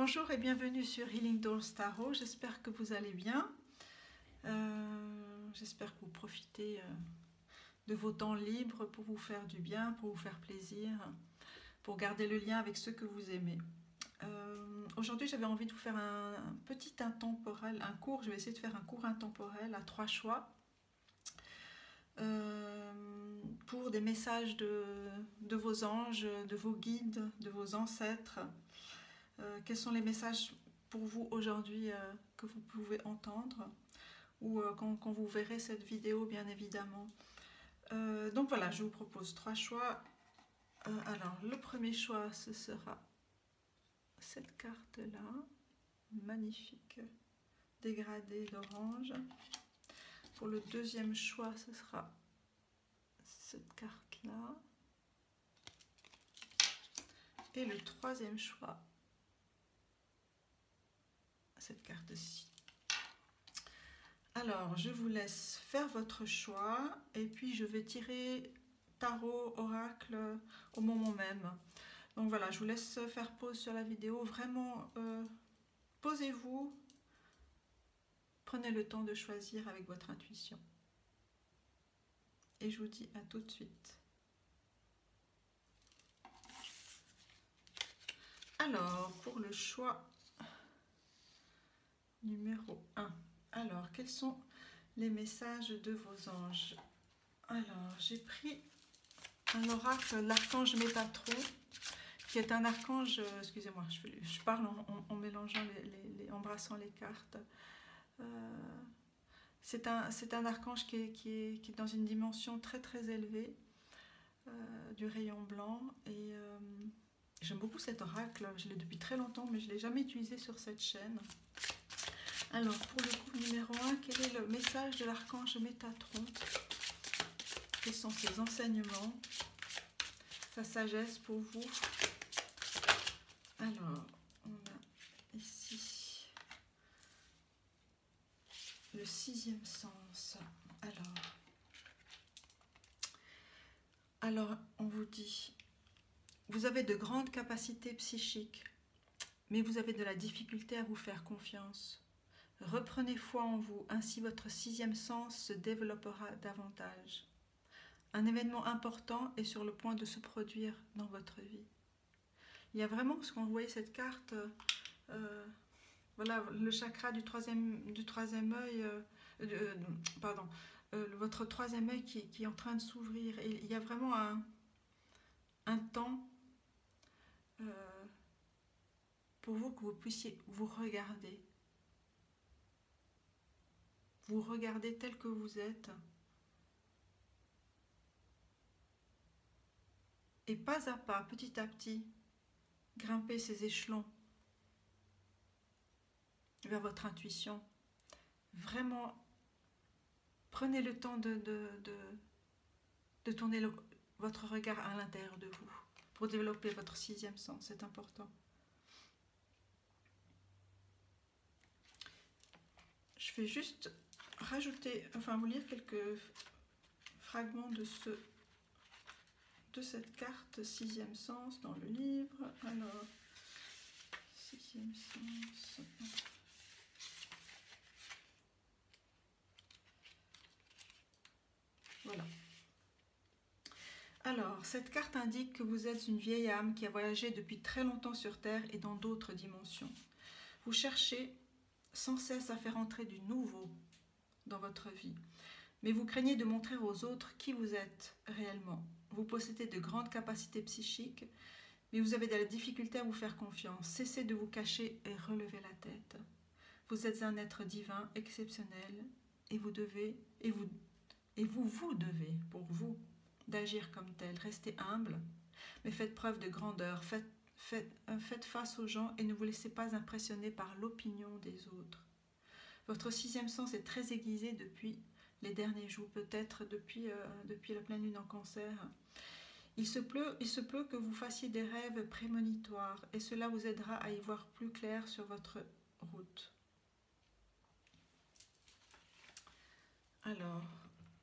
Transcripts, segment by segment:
Bonjour et bienvenue sur Healing Dolls Tarot, j'espère que vous allez bien. J'espère que vous profitez de vos temps libres pour vous faire du bien, pour vous faire plaisir, pour garder le lien avec ceux que vous aimez. Aujourd'hui j'avais envie de vous faire un petit intemporel, un cours, je vais essayer de faire un cours intemporel à 3 choix. Pour des messages de vos anges, de vos guides, de vos ancêtres. Quels sont les messages pour vous aujourd'hui que vous pouvez entendre ou quand vous verrez cette vidéo, bien évidemment. Donc voilà, je vous propose 3 choix. Alors, le premier choix, ce sera cette carte-là, magnifique dégradé d'orange. Pour le deuxième choix, ce sera cette carte-là. Et le troisième choix, cette carte-ci. Alors, je vous laisse faire votre choix et puis je vais tirer tarot, oracle au moment même. Donc voilà, je vous laisse faire pause sur la vidéo. Vraiment, posez-vous, prenez le temps de choisir avec votre intuition. Et je vous dis à tout de suite. Alors, pour le choix numéro 1. Alors, quels sont les messages de vos anges? Alors, j'ai pris un oracle, l'archange Métatron, qui est un archange, excusez-moi, je parle en mélangeant, embrassant les cartes. C'est un archange qui est dans une dimension très très élevée, du rayon blanc, et j'aime beaucoup cet oracle, je l'ai depuis très longtemps, mais je ne l'ai jamais utilisé sur cette chaîne. Alors, pour le coup numéro 1, quel est le message de l'archange Métatron? Quels sont ses enseignements, sa sagesse pour vous? Alors, on a ici le 6e sens. Alors, on vous dit, vous avez de grandes capacités psychiques, mais vous avez de la difficulté à vous faire confiance. Reprenez foi en vous, ainsi votre 6e sens se développera davantage. Un événement important est sur le point de se produire dans votre vie. Il y a vraiment, parce qu'on voyait cette carte, voilà, le chakra du troisième œil, pardon, votre 3e œil qui est en train de s'ouvrir. Et il y a vraiment un temps pour vous que vous puissiez vous regarder. Vous regardez tel que vous êtes. Et pas à pas, petit à petit, grimper ces échelons vers votre intuition. Vraiment, prenez le temps de tourner votre regard à l'intérieur de vous pour développer votre 6e sens, c'est important. Je vais juste rajouter, enfin vous lire quelques fragments de cette carte 6e sens dans le livre. Alors, 6e sens. Voilà. Alors, cette carte indique que vous êtes une vieille âme qui a voyagé depuis très longtemps sur Terre et dans d'autres dimensions. Vous cherchez sans cesse à faire entrer du nouveau dans votre vie, mais vous craignez de montrer aux autres qui vous êtes réellement. Vous possédez de grandes capacités psychiques, mais vous avez de la difficulté à vous faire confiance. Cessez de vous cacher et relevez la tête. Vous êtes un être divin, exceptionnel, et vous devez, pour vous, d'agir comme tel. Restez humble, mais faites preuve de grandeur. Faites face aux gens et ne vous laissez pas impressionner par l'opinion des autres. Votre 6e sens est très aiguisé depuis les derniers jours, peut-être depuis la pleine lune en Cancer. Il se peut que vous fassiez des rêves prémonitoires et cela vous aidera à y voir plus clair sur votre route. Alors,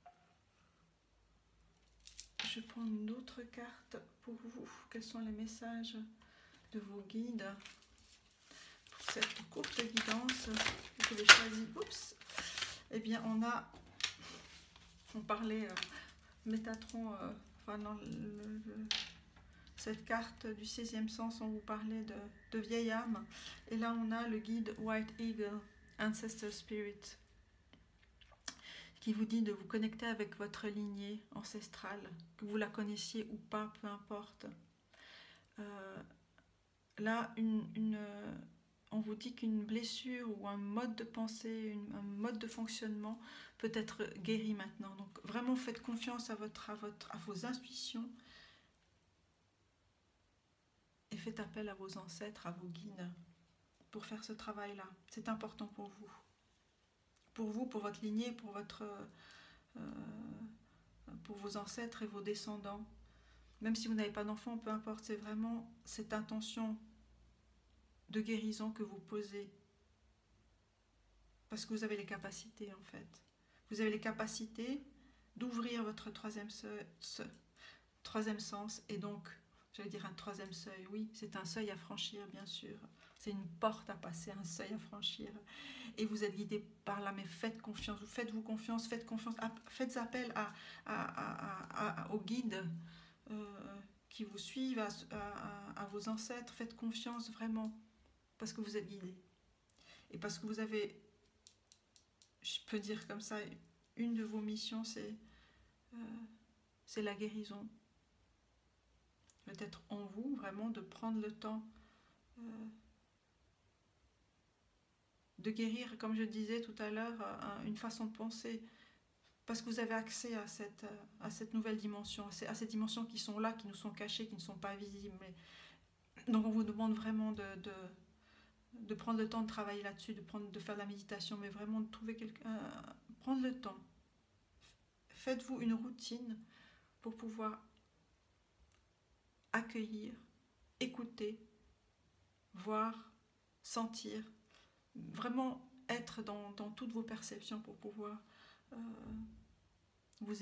je prends une autre carte pour vous. Quels sont les messages de vos guides? cette courte guidance que j'ai choisie. Oups. Eh bien, on parlait Métatron, enfin dans cette carte du 16e sens, on vous parlait de vieille âme. Et là, on a le guide White Eagle, Ancestor Spirit, qui vous dit de vous connecter avec votre lignée ancestrale, que vous la connaissiez ou pas, peu importe. Là, on vous dit qu'une blessure ou un mode de pensée, un mode de fonctionnement peut être guéri maintenant. Donc vraiment faites confiance à vos intuitions et faites appel à vos ancêtres, à vos guides pour faire ce travail-là. C'est important pour vous. Pour vous, pour votre lignée, pour vos ancêtres et vos descendants. Même si vous n'avez pas d'enfant, peu importe, c'est vraiment cette intention de guérison que vous posez. Parce que vous avez les capacités, en fait. Vous avez les capacités d'ouvrir votre troisième sens, et donc, j'allais dire un troisième seuil. Oui, c'est un seuil à franchir, bien sûr. C'est une porte à passer, un seuil à franchir. Et vous êtes guidé par là, mais faites confiance. Faites-vous confiance, faites appel aux guides qui vous suivent, à vos ancêtres. Faites confiance vraiment, parce que vous êtes guidé. Et parce que vous avez, je peux dire comme ça, une de vos missions, c'est la guérison. Peut-être en vous, vraiment, de prendre le temps de guérir, comme je disais tout à l'heure, une façon de penser, parce que vous avez accès à cette nouvelle dimension, à ces dimensions qui sont là, qui nous sont cachées, qui ne sont pas visibles. Donc on vous demande vraiment de prendre le temps de travailler là-dessus, de faire de la méditation, mais vraiment de trouver prendre le temps. Faites-vous une routine pour pouvoir accueillir, écouter, voir, sentir, vraiment être dans toutes vos perceptions pour pouvoir vous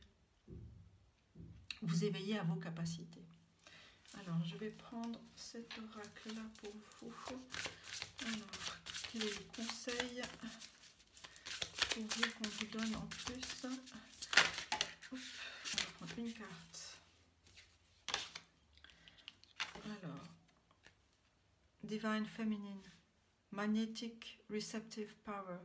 éveiller à vos capacités. Alors, je vais prendre cet oracle-là pour vous. Alors, quel est le conseil pour vous qu'on vous donne en plus? On va prendre une carte. Alors, Divine Feminine, Magnetic Receptive Power.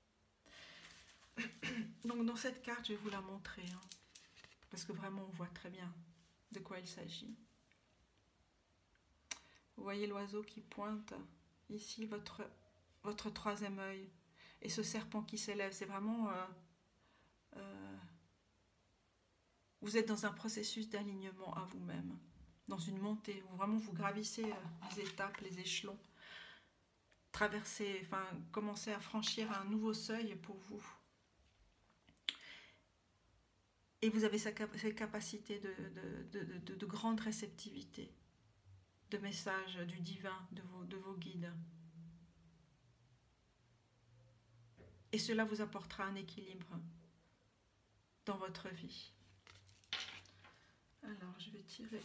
Donc dans cette carte, je vais vous la montrer, hein, parce que vraiment on voit très bien de quoi il s'agit. Vous voyez l'oiseau qui pointe ici, votre troisième œil, et ce serpent qui s'élève, c'est vraiment... vous êtes dans un processus d'alignement à vous-même, dans une montée, où vraiment vous gravissez les étapes, les échelons, commencez à franchir un nouveau seuil pour vous. Et vous avez cette capacité de grande réceptivité, de messages du divin, de vos guides. Et cela vous apportera un équilibre dans votre vie. Alors, je vais tirer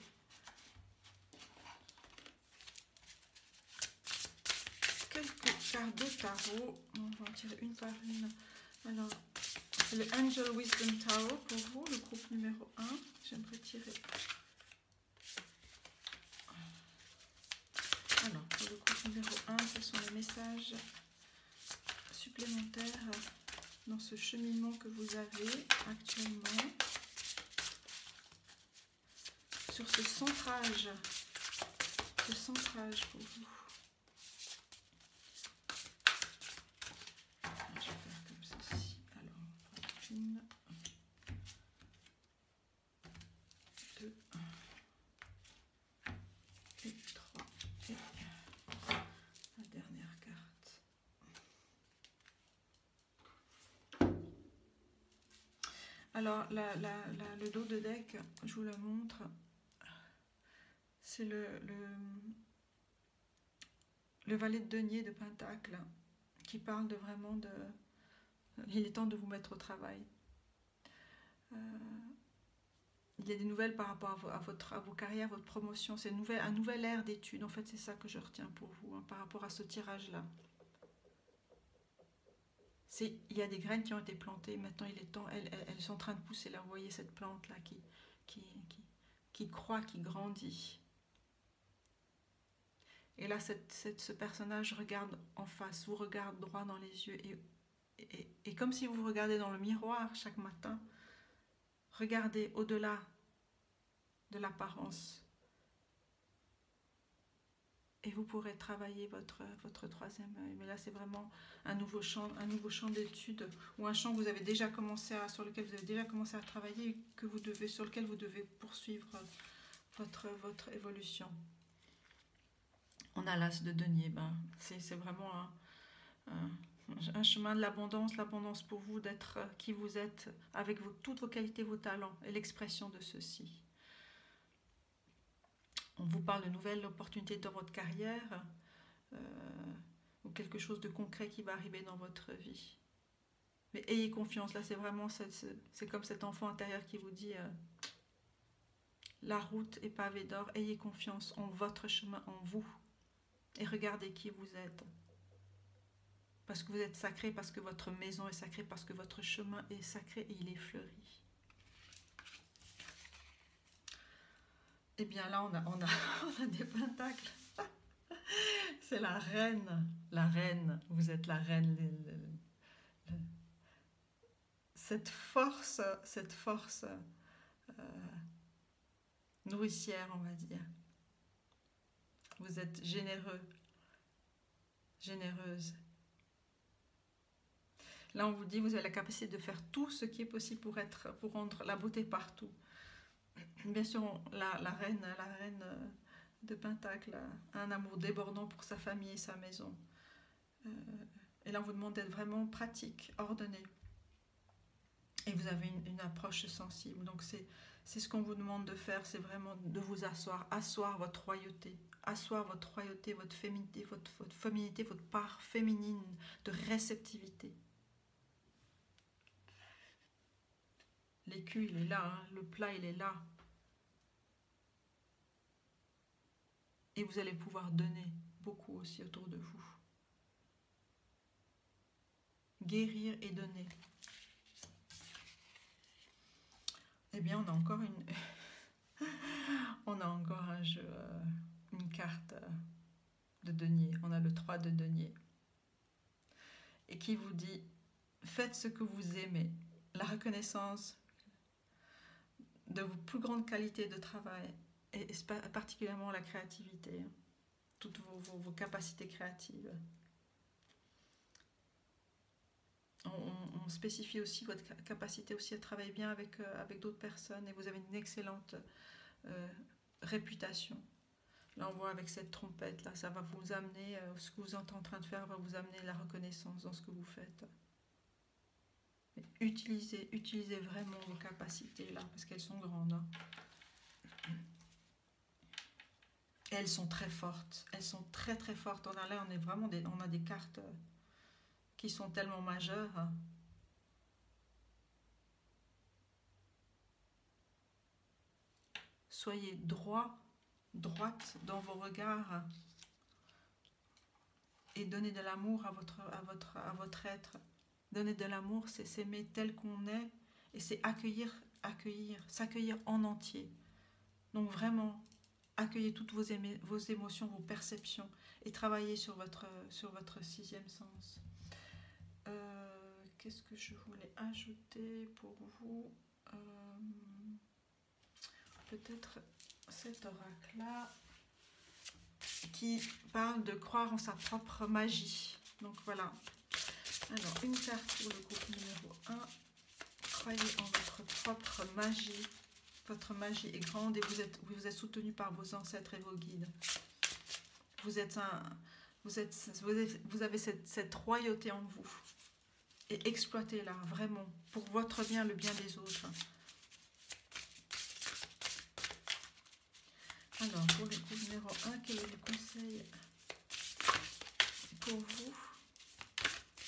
quelques cartes de tarot. On va en tirer une par une. Alors, c'est le Angel Wisdom Tarot pour vous, le groupe numéro 1. J'aimerais tirer. Alors, pour le groupe numéro 1, ce sont les messages supplémentaires dans ce cheminement que vous avez actuellement. Sur ce centrage pour vous. Je vais faire comme ceci. Alors, une, deux, et trois. Et la dernière carte. Alors, le dos de deck, je vous le montre. C'est le valet de denier de Pentacle qui parle de vraiment de... Il est temps de vous mettre au travail. il y a des nouvelles par rapport à vos carrières, votre promotion. C'est un nouvel ère d'études. En fait, c'est ça que je retiens pour vous, hein, par rapport à ce tirage-là. Il y a des graines qui ont été plantées. Maintenant, il est temps. Elles sont en train de pousser. Là, vous voyez cette plante-là qui croît, qui grandit. Et là, ce personnage regarde en face, vous regarde droit dans les yeux. Et comme si vous vous regardez dans le miroir chaque matin, regardez au-delà de l'apparence. Et vous pourrez travailler votre troisième œil. Mais là, c'est vraiment un nouveau champ d'études, ou un champ que vous avez déjà commencé sur lequel vous avez déjà commencé à travailler, sur lequel vous devez poursuivre votre évolution. On a l'as de denier. C'est vraiment un chemin de l'abondance pour vous, d'être qui vous êtes, avec toutes vos qualités, vos talents, et l'expression de ceux-ci. On vous parle de nouvelles opportunités dans votre carrière, ou quelque chose de concret qui va arriver dans votre vie. Mais ayez confiance, là c'est comme cet enfant intérieur qui vous dit la route est pavée d'or, ayez confiance en votre chemin, en vous, et regardez qui vous êtes. Parce que vous êtes sacré, parce que votre maison est sacrée, parce que votre chemin est sacré et il est fleuri. Et bien là, on a des pentacles. C'est la reine, vous êtes la reine. Cette force nourricière, on va dire. Vous êtes généreuse. Là, on vous dit, vous avez la capacité de faire tout ce qui est possible pour rendre la beauté partout. Bien sûr, la reine de Pentacle a un amour débordant pour sa famille et sa maison. Et là, on vous demande d'être vraiment pratique, ordonné. Et vous avez une approche sensible. Donc, c'est ce qu'on vous demande de faire, c'est vraiment de vous asseoir votre royauté. Asseoir votre royauté, votre féminité, votre part féminine de réceptivité. L'écu, il est là, hein, le plat, il est là. Et vous allez pouvoir donner beaucoup aussi autour de vous. Guérir et donner. Eh bien, on a encore un jeu, une carte de denier. On a le 3 de denier. Et qui vous dit, faites ce que vous aimez. La reconnaissance de vos plus grandes qualités de travail, et particulièrement la créativité, toutes vos capacités créatives. On spécifie aussi votre capacité aussi à travailler bien avec d'autres personnes, et vous avez une excellente réputation. Là, on voit avec cette trompette, là, ça va vous amener, ce que vous êtes en train de faire va vous amener la reconnaissance dans ce que vous faites. Mais utilisez vraiment vos capacités là, parce qu'elles sont grandes. Hein. Et elles sont très fortes. Elles sont très très fortes. On a des cartes qui sont tellement majeures. Hein. Soyez droite dans vos regards, et donnez de l'amour à votre être. Donner de l'amour, c'est s'aimer tel qu'on est, et c'est s'accueillir en entier. Donc vraiment, accueillez toutes vos émotions, vos perceptions, et travaillez sur votre 6e sens. Qu'est-ce que je voulais ajouter pour vous? Peut-être cet oracle-là qui parle de croire en sa propre magie. Donc voilà. Alors, une carte pour le groupe numéro 1. Croyez en votre propre magie. Votre magie est grande et vous êtes soutenu par vos ancêtres et vos guides. Vous avez cette royauté en vous. Et exploitez-la vraiment pour votre bien, le bien des autres. Alors, pour le groupe numéro 1, quel est le conseil pour vous?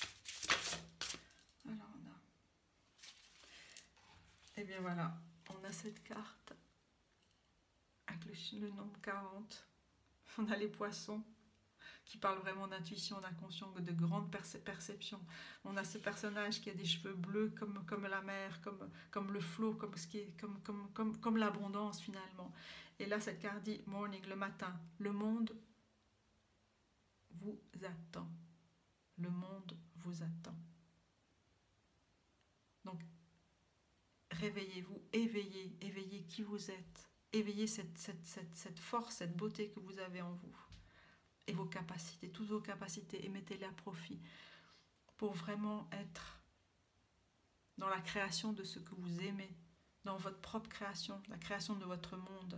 Alors, on a... Eh bien voilà, on a cette carte avec le nombre 40. On a les poissons qui parlent vraiment d'intuition, d'inconscient, de grande perception. On a ce personnage qui a des cheveux bleus comme la mer, comme le flot, comme l'abondance finalement. Et là, cette carte dit morning, le matin. Le monde vous attend. Le monde vous attend. Donc, réveillez-vous, éveillez qui vous êtes. Éveillez cette force, cette beauté que vous avez en vous. Et vos capacités, toutes vos capacités, et mettez-les à profit pour vraiment être dans la création de ce que vous aimez, dans votre propre création, la création de votre monde.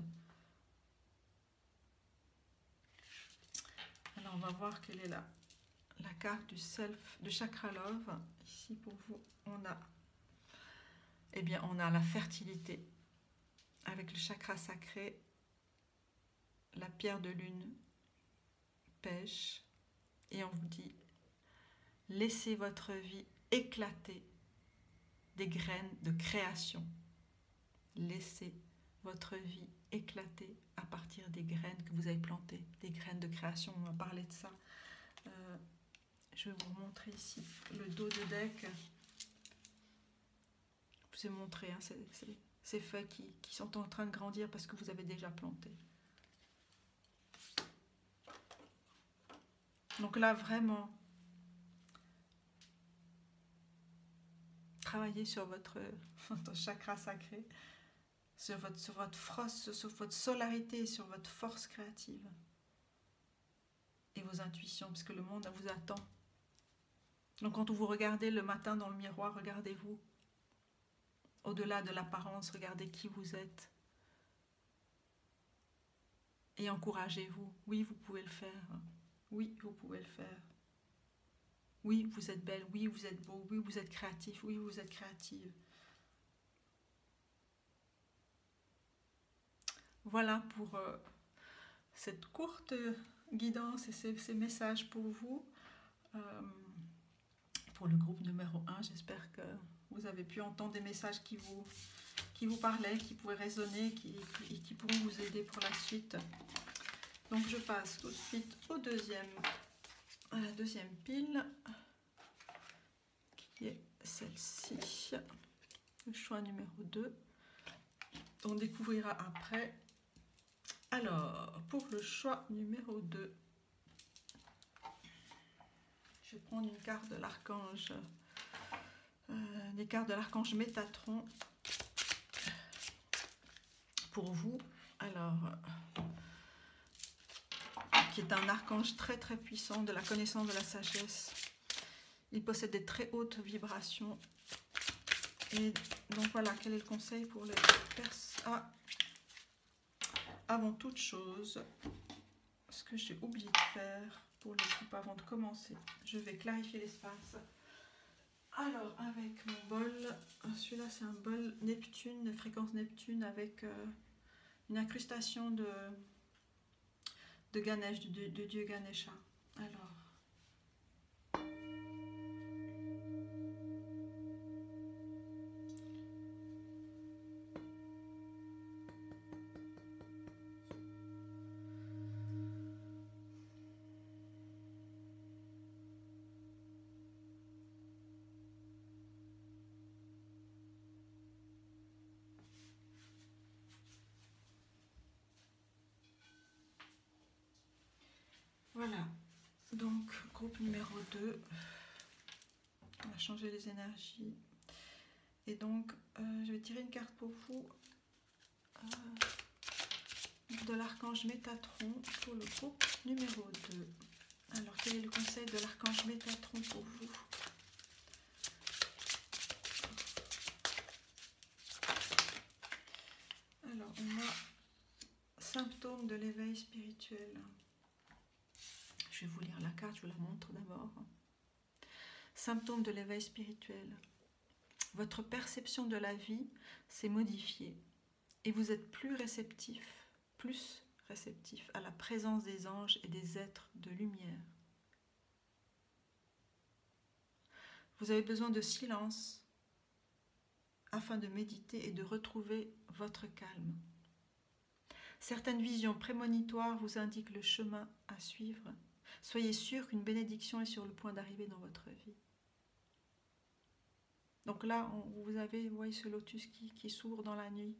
Alors on va voir quelle est la carte du self, de Chakra Love. Ici pour vous, on a, eh bien, on a la fertilité avec le chakra sacré, la pierre de lune, pêche, et on vous dit laissez votre vie éclater des graines de création. Laissez votre vie éclater à partir des graines que vous avez plantées, des graines de création. On va parler de ça. Je vais vous montrer ici le dos de deck. Je vous ai montré hein, ces feuilles qui sont en train de grandir parce que vous avez déjà planté. Donc là, vraiment, travaillez sur votre chakra sacré, sur votre force, sur votre solarité, sur votre force créative et vos intuitions, parce que le monde vous attend. Donc quand vous regardez le matin dans le miroir, regardez-vous. Au-delà de l'apparence, regardez qui vous êtes. Et encouragez-vous. Oui, vous pouvez le faire. Oui, vous pouvez le faire. Oui, vous êtes belle. Oui, vous êtes beau. Oui, vous êtes créatif. Oui, vous êtes créative. Voilà pour cette courte guidance et ces messages pour vous. Pour le groupe numéro 1, j'espère que vous avez pu entendre des messages qui vous parlaient, qui pouvaient résonner et qui pourront vous aider pour la suite. Donc je passe tout de suite à la deuxième pile, qui est celle-ci, le choix numéro 2. On découvrira après. Alors, pour le choix numéro 2, je vais prendre une carte de l'archange, des cartes de l'archange Métatron pour vous. Alors, qui est un archange très très puissant de la connaissance de la sagesse. Il possède des très hautes vibrations. Et donc voilà, quel est le conseil pour les personnes? Avant toute chose, ce que j'ai oublié de faire pour le groupe avant de commencer, je vais clarifier l'espace. Alors, avec mon bol, celui-là c'est un bol Neptune, de fréquence Neptune, avec une incrustation de Ganesh, de dieu Ganesha. Alors, voilà, donc groupe numéro 2, on va changer les énergies. Et donc, je vais tirer une carte pour vous de l'archange Métatron pour le groupe numéro 2. Alors, quel est le conseil de l'archange Métatron pour vous? Alors, on a symptômes de l'éveil spirituel. Je vais vous lire la carte, je vous la montre d'abord. Symptômes de l'éveil spirituel. Votre perception de la vie s'est modifiée et vous êtes plus réceptif à la présence des anges et des êtres de lumière. Vous avez besoin de silence afin de méditer et de retrouver votre calme. Certaines visions prémonitoires vous indiquent le chemin à suivre. Soyez sûr qu'une bénédiction est sur le point d'arriver dans votre vie. Donc là, vous avez, vous voyez ce lotus qui s'ouvre dans la nuit.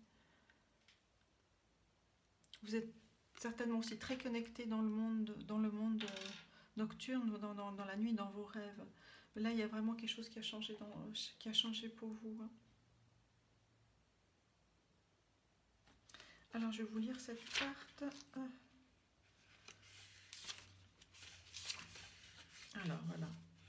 Vous êtes certainement aussi très connecté dans le monde nocturne, dans la nuit, dans vos rêves. Mais là, il y a vraiment quelque chose qui a changé pour vous. Alors, je vais vous lire cette carte. Alors, voilà.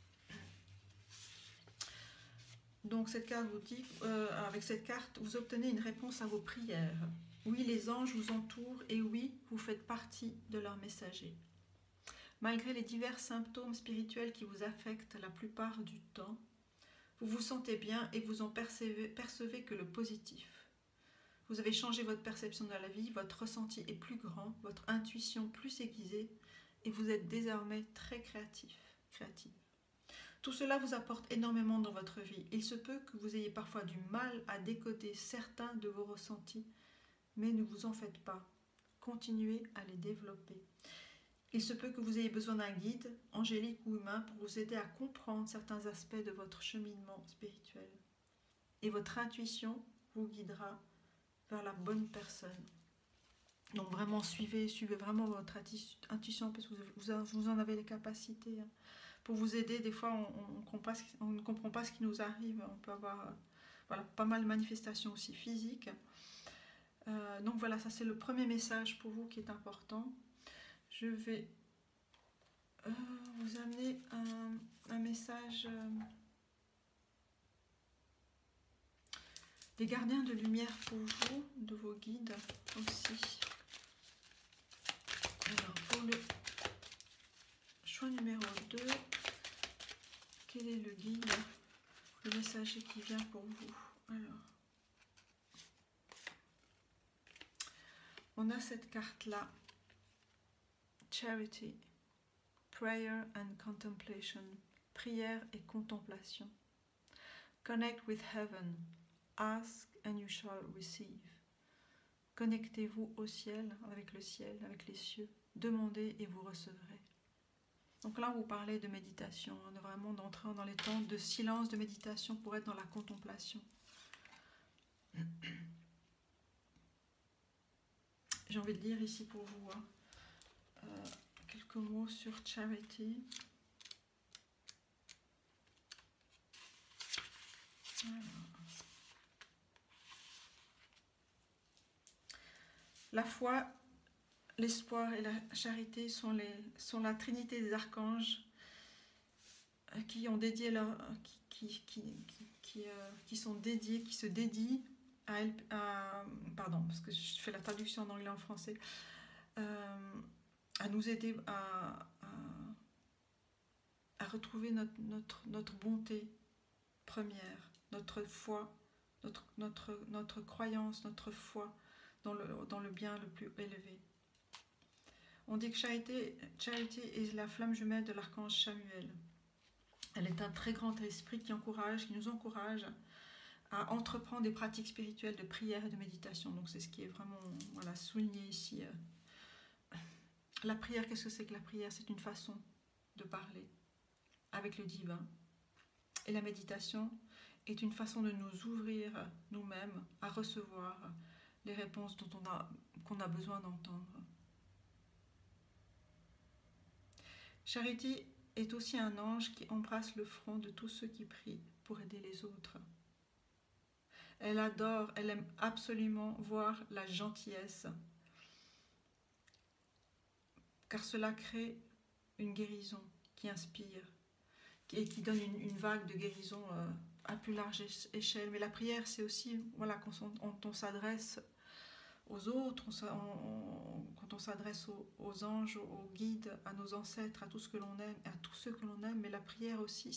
Donc, cette carte vous dit, avec cette carte, vous obtenez une réponse à vos prières. Oui, les anges vous entourent et oui, vous faites partie de leurs messagers. Malgré les divers symptômes spirituels qui vous affectent la plupart du temps, vous vous sentez bien et vous en percevez que le positif. Vous avez changé votre perception de la vie, votre ressenti est plus grand, votre intuition plus aiguisée et vous êtes désormais très créatif. Tout cela vous apporte énormément dans votre vie. Il se peut que vous ayez parfois du mal à décoder certains de vos ressentis, mais ne vous en faites pas. Continuez à les développer. Il se peut que vous ayez besoin d'un guide, angélique ou humain, pour vous aider à comprendre certains aspects de votre cheminement spirituel. Et votre intuition vous guidera vers la bonne personne. Donc vraiment, suivez vraiment votre intuition, parce que vous en avez les capacités. Pour vous aider, des fois, on ne comprend pas ce qui nous arrive. On peut avoir pas mal de manifestations aussi physiques. Donc voilà, ça c'est le premier message pour vous qui est important. Je vais vous amener un message des gardiens de lumière pour vous, de vos guides aussi. Alors pour le choix numéro 2, quel est le guide, le messager qui vient pour vous? Alors, on a cette carte-là, Charity, Prayer and Contemplation, prière et contemplation. Connect with heaven, ask and you shall receive. Connectez-vous au ciel, avec le ciel, avec les cieux, demandez et vous recevrez. Donc là, vous parlez de méditation, de vraiment d'entrer dans les temps de silence, de méditation pour être dans la contemplation. J'ai envie de lire ici pour vous quelques mots sur Charity. Alors. La foi, l'espoir et la charité sont la trinité des archanges qui ont dédié qui se dédient à elle, pardon, parce que je fais la traduction en anglais en français, à nous aider à retrouver notre bonté première, notre foi, notre croyance, notre foi dans le bien le plus élevé. On dit que Charity est la flamme jumelle de l'archange Chamuel. Elle est un très grand esprit qui nous encourage à entreprendre des pratiques spirituelles de prière et de méditation. Donc c'est ce qui est vraiment souligné ici. La prière, qu'est-ce que c'est que la prière? C'est une façon de parler avec le divin. Et la méditation est une façon de nous ouvrir nous-mêmes à recevoir les réponses qu'on a besoin d'entendre. Charity est aussi un ange qui embrasse le front de tous ceux qui prient pour aider les autres. Elle aime absolument voir la gentillesse, car cela crée une guérison qui inspire et qui donne une vague de guérison à plus large échelle. Mais la prière, c'est aussi quand on s'adresse aux autres, quand on s'adresse aux anges, aux guides, à nos ancêtres, à tout ce que l'on aime, à tous ceux que l'on aime. Mais la prière aussi,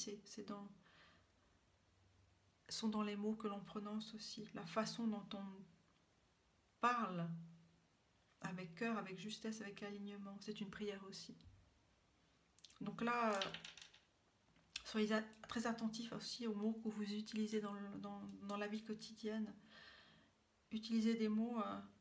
sont dans les mots que l'on prononce aussi, la façon dont on parle avec cœur, avec justesse, avec alignement. C'est une prière aussi. Donc là, Soyez très attentifs aussi aux mots que vous utilisez dans la vie quotidienne. Utilisez des mots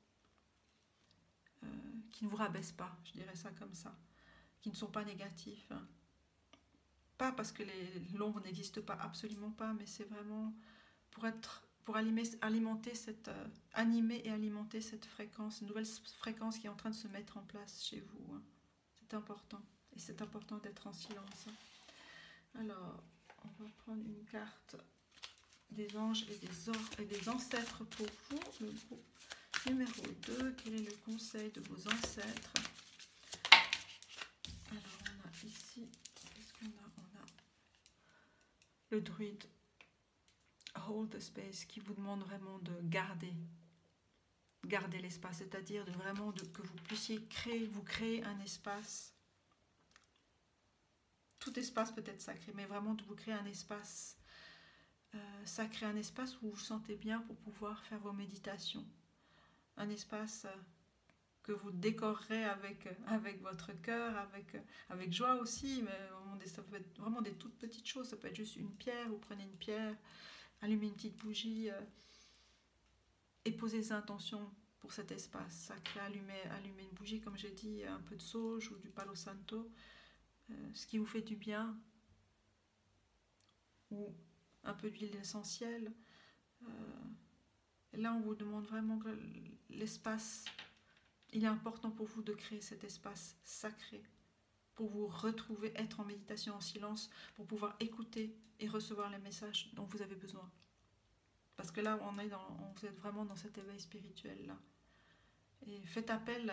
qui ne vous rabaissent pas, je dirais ça comme ça, qui ne sont pas négatifs. Pas parce que l'ombre n'existe pas, absolument pas, mais c'est vraiment pour alimenter animer et alimenter cette fréquence, une nouvelle fréquence qui est en train de se mettre en place chez vous. C'est important, et c'est important d'être en silence. Alors, on va prendre une carte des anges et des ancêtres pour vous. Le groupe numéro 2, quel est le conseil de vos ancêtres? Alors, on a ici, qu'est-ce qu'on a? On a le druide Hold the Space qui vous demande vraiment de garder l'espace, c'est-à-dire que vous puissiez créer un espace. Tout espace peut être sacré, mais vraiment de vous créer un espace sacré, un espace où vous vous sentez bien pour pouvoir faire vos méditations. Un espace que vous décorerez avec votre cœur, avec joie aussi, mais ça peut être vraiment des toutes petites choses. Ça peut être juste une pierre, vous prenez une pierre, allumez une petite bougie et posez des intentions pour cet espace sacré. Allumez une bougie, comme j'ai dit, un peu de sauge ou du palo santo, ce qui vous fait du bien, ou un peu d'huile essentielle. Là, on vous demande vraiment que l'espace, il est important pour vous de créer cet espace sacré, pour vous retrouver, être en méditation, en silence, pour pouvoir écouter et recevoir les messages dont vous avez besoin. Parce que là, vous êtes vraiment dans cet éveil spirituel là. Et faites appel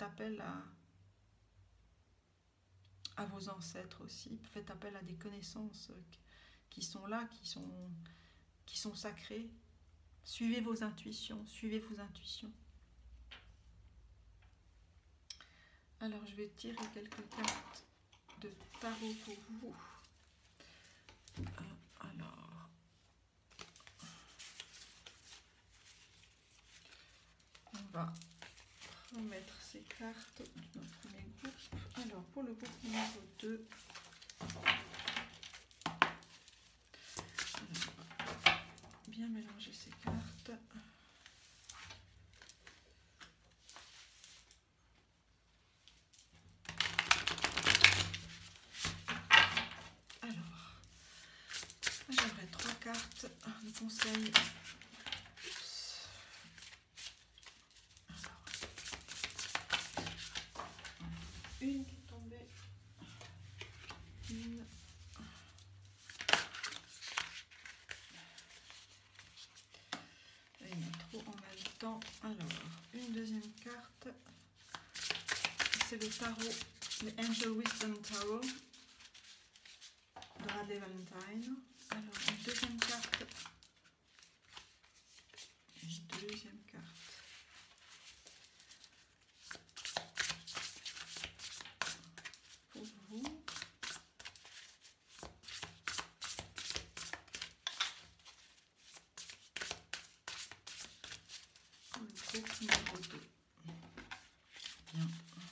à vos ancêtres aussi. Faites appel à des connaissances qui sont là, qui sont sacrées. Suivez vos intuitions, Alors, je vais tirer quelques cartes de tarot pour vous. Alors, on va remettre ces cartes de notre premier groupe. Alors, pour le groupe numéro 2, bien mélanger ces cartes. Alors, j'aurais 3 cartes de conseils. Alors, une qui est tombée, une. Il y en a trop en même temps. Alors, une deuxième carte. C'est le tarot, le Angel Wisdom Tarot de Radleigh Valentine. Alors, une deuxième carte. Pour vous. Pour le groupe numéro 2. Bien.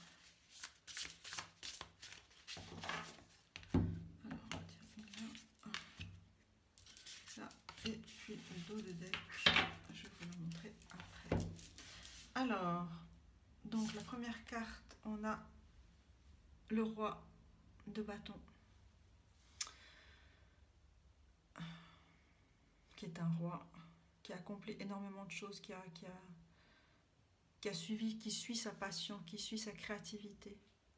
Et puis le dos de deck, je vais vous le montrer après. Alors, donc la première carte, on a le roi de bâton, qui est un roi qui a accompli énormément de choses, qui suit sa passion, qui suit sa créativité.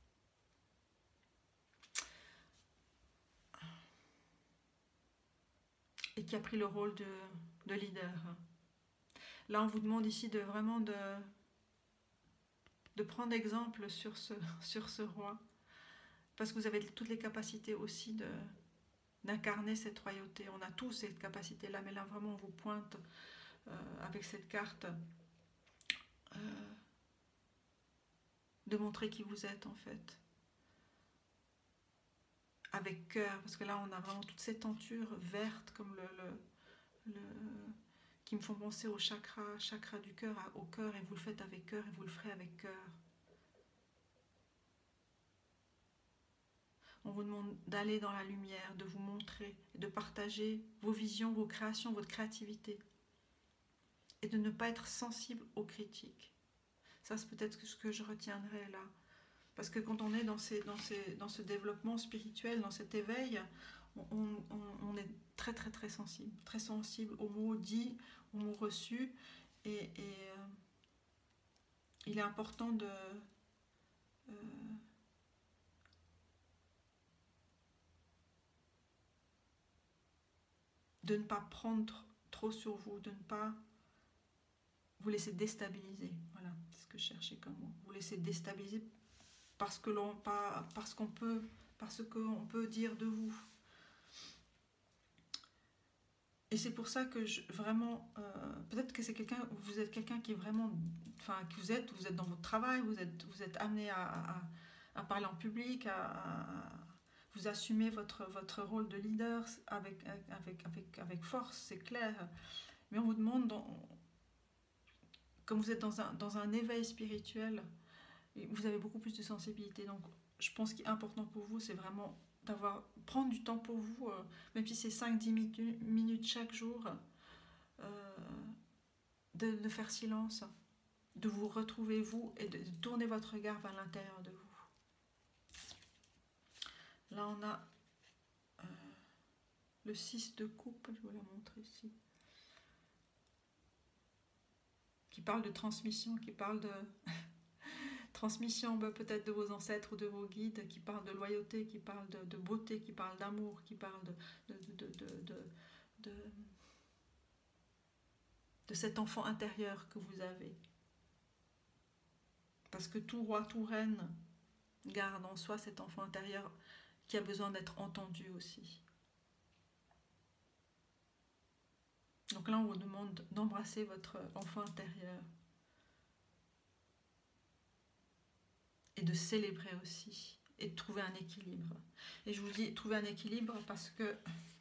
Et qui a pris le rôle de leader. Là, on vous demande ici de prendre exemple sur ce roi, parce que vous avez toutes les capacités aussi d'incarner cette royauté. On a tous cette capacité-là, mais là, vraiment, on vous pointe avec cette carte de montrer qui vous êtes, en fait. Avec cœur, parce que là on a vraiment toutes ces tentures vertes comme qui me font penser au chakra du cœur, au cœur, et vous le faites avec cœur et vous le ferez avec cœur. On vous demande d'aller dans la lumière, de vous montrer, de partager vos visions, vos créations, votre créativité. Et de ne pas être sensible aux critiques. Ça, c'est peut-être ce que je retiendrai là. Parce que quand on est dans ce développement spirituel, dans cet éveil, on est très très très sensible aux mots dits, aux mots reçus. Et il est important de ne pas prendre trop sur vous, de ne pas vous laisser déstabiliser. Voilà, c'est ce que je cherchais comme mot. Vous laisser déstabiliser parce qu'on peut dire de vous. Et c'est pour ça que vraiment, peut-être que vous êtes quelqu'un qui est vraiment, enfin, que vous êtes dans votre travail, vous êtes amené à parler en public, vous assumez votre rôle de leader avec force, c'est clair. Mais on vous demande, comme vous êtes dans un éveil spirituel, vous avez beaucoup plus de sensibilité. Donc, je pense qu'il est important pour vous, c'est vraiment prendre du temps pour vous, même si c'est 5-10 minutes chaque jour, de faire silence, de vous retrouver vous et de tourner votre regard vers l'intérieur de vous. Là, on a le 6 de coupe, je vais vous la montrer ici, qui parle de transmission, qui parle de transmission peut-être de vos ancêtres ou de vos guides, qui parle de loyauté, qui parle de beauté, qui parle d'amour, qui parle de cet enfant intérieur que vous avez. Parce que tout roi, tout reine garde en soi cet enfant intérieur qui a besoin d'être entendu aussi. Donc là, on vous demande d'embrasser votre enfant intérieur et de célébrer aussi et de trouver un équilibre. Et je vous dis trouver un équilibre parce que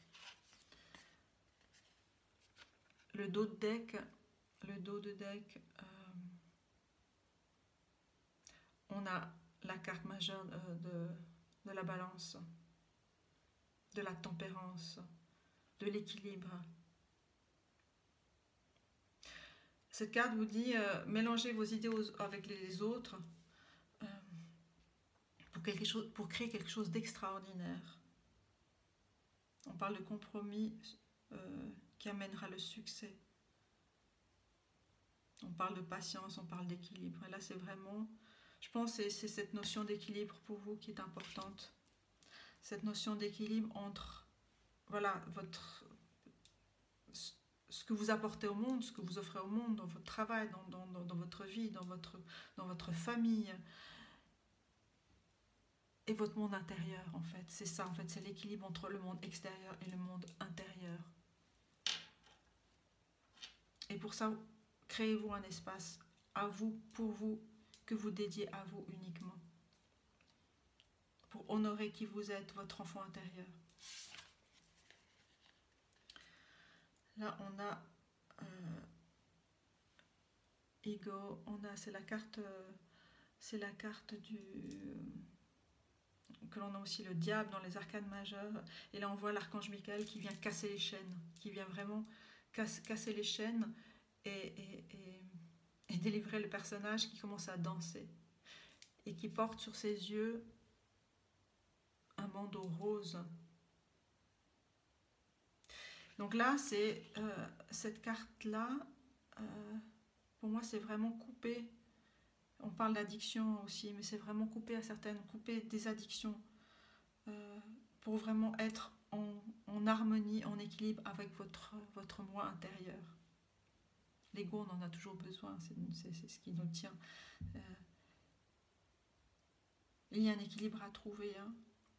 le dos de deck, on a la carte majeure de la balance, de la tempérance, de l'équilibre. Cette carte vous dit mélangez vos idées avec les autres pour créer quelque chose d'extraordinaire. On parle de compromis qui amènera le succès. On parle de patience, on parle d'équilibre. Et là, c'est vraiment, je pense que c'est cette notion d'équilibre pour vous qui est importante. Cette notion d'équilibre entre, voilà, ce que vous apportez au monde, ce que vous offrez au monde, dans votre travail, dans votre vie, dans votre famille, et votre monde intérieur, en fait. C'est ça, en fait, c'est l'équilibre entre le monde extérieur et le monde intérieur. Et pour ça, créez-vous un espace à vous, pour vous, que vous dédiez à vous uniquement. Pour honorer qui vous êtes, votre enfant intérieur. Là, on a Ego, c'est la carte du... que l'on a aussi le diable dans les arcanes majeures. Et là, on voit l'archange Michael qui vient casser les chaînes, qui vient vraiment casser les chaînes et délivrer le personnage qui commence à danser et qui porte sur ses yeux un bandeau rose. Donc là, c'est cette carte-là, pour moi, c'est vraiment coupé. On parle d'addiction aussi, mais c'est vraiment couper des addictions pour vraiment être en harmonie, en équilibre avec votre moi intérieur. L'ego, on en a toujours besoin, c'est ce qui nous tient. Il y a un équilibre à trouver, hein,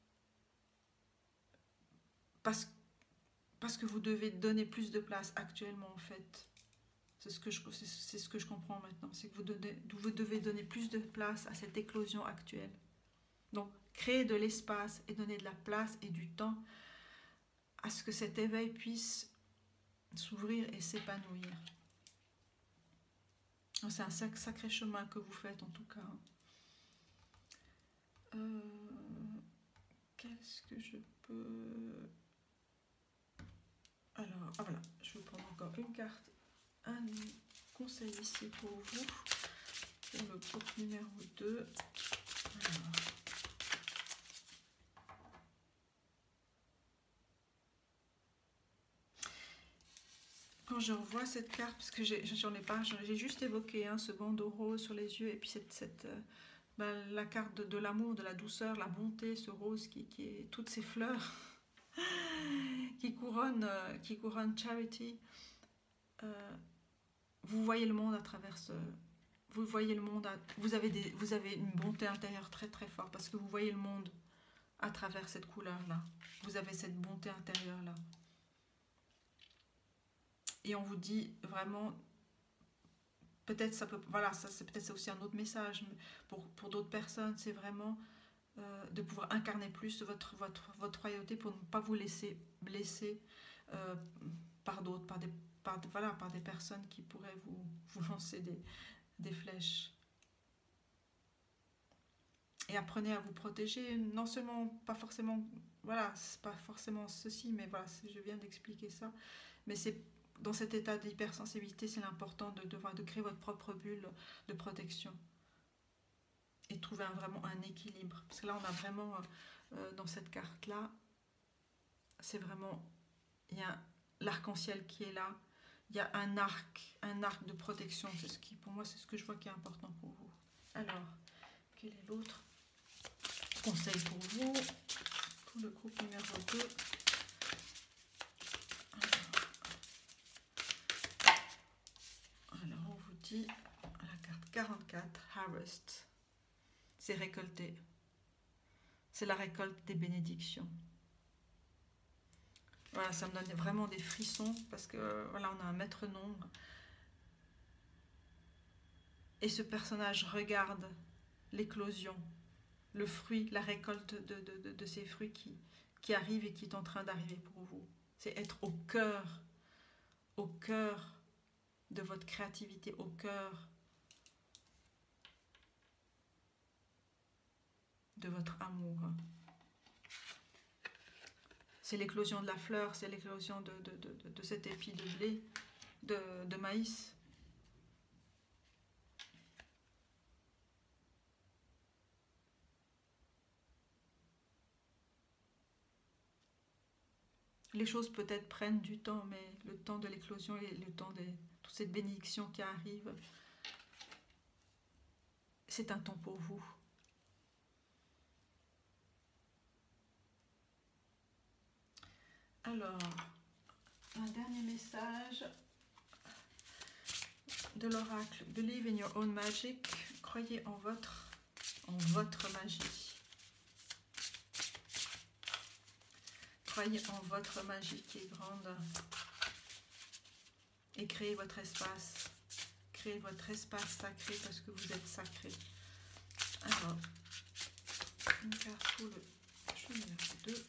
parce que vous devez donner plus de place actuellement, en fait. C'est ce que je comprends maintenant, c'est que vous devez donner plus de place à cette éclosion actuelle. Donc, créer de l'espace et donner de la place et du temps à ce que cet éveil puisse s'ouvrir et s'épanouir. C'est un sacré chemin que vous faites, en tout cas. qu'est-ce que je peux... Alors, ah voilà, je vais prendre encore une carte, un conseil ici pour vous, pour le groupe numéro 2. Alors. Quand je revois cette carte, parce que j'en ai pas, j'ai juste évoqué ce bandeau rose sur les yeux, et puis la carte de l'amour, de la douceur, la bonté, ce rose qui est toutes ces fleurs qui couronnent Charity. Vous voyez le monde à travers ce... Vous voyez le monde, vous avez une bonté intérieure très très forte, parce que vous voyez le monde à travers cette couleur-là. Vous avez cette bonté intérieure-là. Et on vous dit vraiment, peut-être ça peut, voilà, ça c'est peut-être aussi un autre message pour d'autres personnes, c'est vraiment de pouvoir incarner plus votre royauté pour ne pas vous laisser blesser par d'autres, par des personnes qui pourraient vous lancer des flèches. Et apprenez à vous protéger, non seulement, pas forcément, voilà, c'est pas forcément ceci, mais voilà, je viens d'expliquer ça, mais c'est dans cet état d'hypersensibilité, c'est important de créer votre propre bulle de protection et trouver vraiment un équilibre. Parce que là, on a vraiment, dans cette carte-là, c'est vraiment, il y a l'arc-en-ciel qui est là, il y a un arc de protection. C'est ce qui, pour moi, c'est ce que je vois qui est important pour vous. Alors, quel est l'autre conseil pour vous, pour le groupe numéro 2? Alors, on vous dit, la carte 44, Harvest, c'est récolter. C'est la récolte des bénédictions. Voilà, ça me donne vraiment des frissons, parce que voilà, on a un maître nombre. Et ce personnage regarde l'éclosion, le fruit, la récolte de ces fruits qui arrivent et qui est en train d'arriver pour vous. C'est être au cœur de votre créativité, au cœur de votre amour. C'est l'éclosion de la fleur, c'est l'éclosion de cet épi de blé, de maïs. Les choses peut-être prennent du temps, mais le temps de l'éclosion et le temps de toute cette bénédiction qui arrive, c'est un temps pour vous. Alors, un dernier message de l'oracle. Believe in your own magic. Croyez en votre magie. Croyez en votre magie qui est grande. Et créez votre espace. Créez votre espace sacré parce que vous êtes sacré. Alors, une carte pour le jeu numéro 2.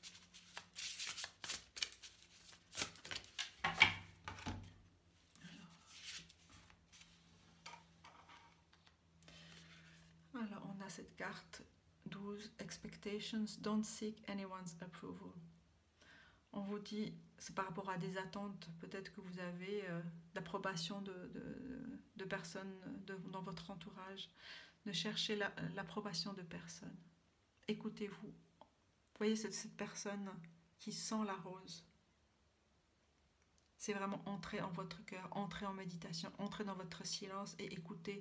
Alors, on a cette carte 12, Expectations, don't seek anyone's approval. On vous dit, c'est par rapport à des attentes, peut-être que vous avez d'approbation de personnes dans votre entourage. Ne cherchez l'approbation de personne. Écoutez-vous. Voyez cette personne qui sent la rose. C'est vraiment entrer en votre cœur, entrer en méditation, entrer dans votre silence et écouter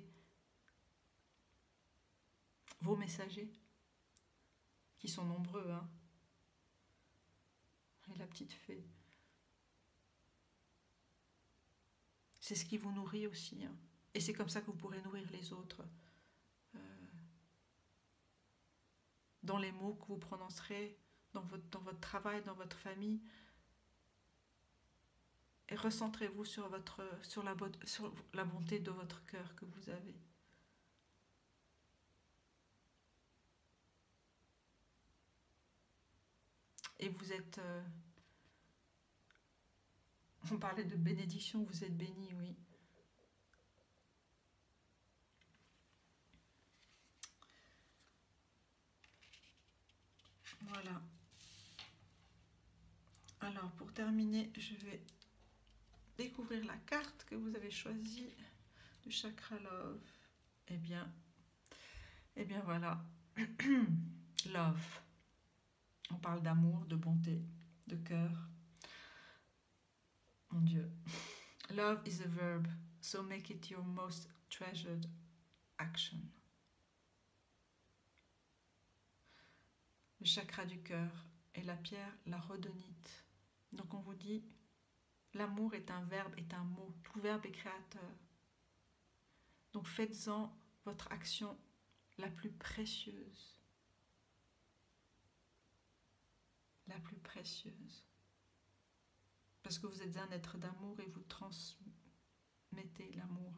vos messagers, qui sont nombreux, hein. Et la petite fée. C'est ce qui vous nourrit aussi, hein. Et c'est comme ça que vous pourrez nourrir les autres. Dans les mots que vous prononcerez, dans votre travail, dans votre famille. Et recentrez-vous sur la bonté de votre cœur que vous avez. Et vous êtes... on parlait de bénédiction, vous êtes bénis, oui. Voilà. Alors, pour terminer, je vais découvrir la carte que vous avez choisie du chakra Love. Eh bien voilà. Love. On parle d'amour, de bonté, de cœur. Mon Dieu. Love is a verb, so make it your most treasured action. Le chakra du cœur et la pierre, la rhodonite. Donc on vous dit, l'amour est un verbe, est un mot. Tout verbe est créateur. Donc faites-en votre action la plus précieuse. La plus précieuse. Parce que vous êtes un être d'amour et vous transmettez l'amour.